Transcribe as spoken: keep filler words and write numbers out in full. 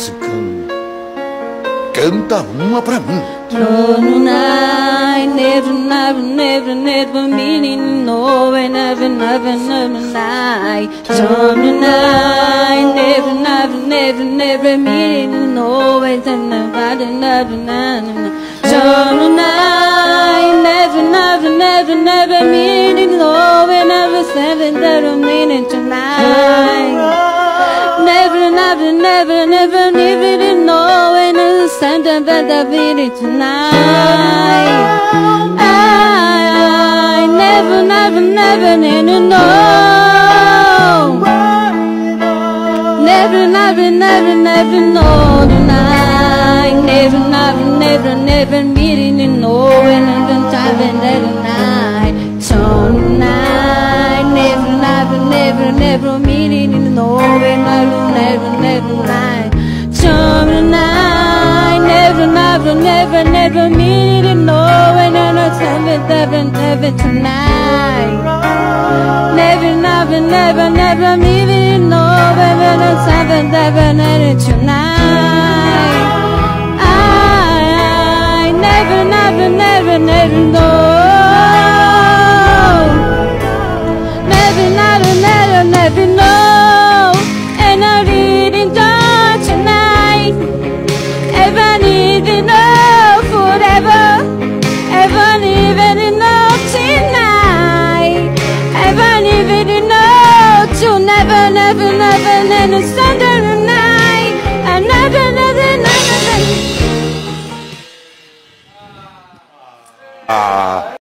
Canta uma pra mim. I never, never, never, never meaning no, I never, never, never lie. I never, never, never, never meaning no, I never, never, never, never. I never, never, never, never meaning no, I never, never, never meaning tonight. Never, never, never, never, never know when I stand up at the village tonight. I never, never, never, never know. Never, never, never, never know tonight. Never, never, never, never meeting no when I'm done time and night. Tonight, never, never, never, never meeting no when I'm never, never lie. Tonight, never, never, never, never meeting no when I'm not never, never, never tonight. Never, never, never, never meeting no when I'm not never, never, never tonight. I never, never, never, never know. Never, never, never, never know. And I didn't die tonight. Ever need to know forever. Ever need to know tonight. Ever need to know to never, never, never, never stand.